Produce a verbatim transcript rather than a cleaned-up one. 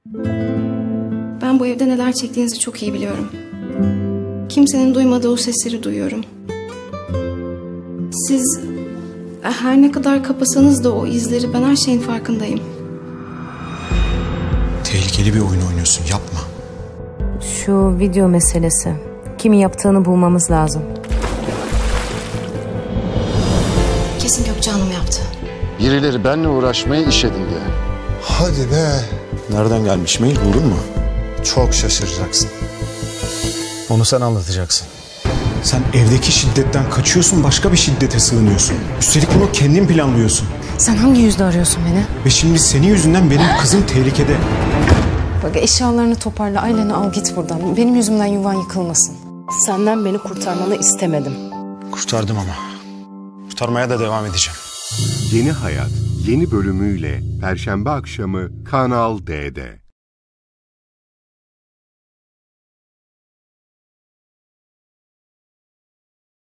Ben bu evde neler çektiğinizi çok iyi biliyorum. Kimsenin duymadığı o sesleri duyuyorum. Siz her ne kadar kapasanız da o izleri, ben her şeyin farkındayım. Tehlikeli bir oyun oynuyorsun, yapma. Şu video meselesi. Kimin yaptığını bulmamız lazım. Kesin Gökçe Hanım yaptı. Birileri benimle uğraşmaya iş edindi. Hadi be. Nereden gelmiş, mail buldun mu? Çok şaşıracaksın. Onu sen anlatacaksın. Sen evdeki şiddetten kaçıyorsun, başka bir şiddete sığınıyorsun. Üstelik bunu kendin planlıyorsun. Sen hangi yüzle arıyorsun beni? Ve şimdi senin yüzünden benim kızım tehlikede. Bak, eşyalarını toparla, aileni al git buradan. Benim yüzümden yuvan yıkılmasın. Senden beni kurtarmanı istemedim. Kurtardım ama. Kurtarmaya da devam edeceğim. Yeni Hayat yeni bölümüyle Perşembe akşamı Kanal D'de.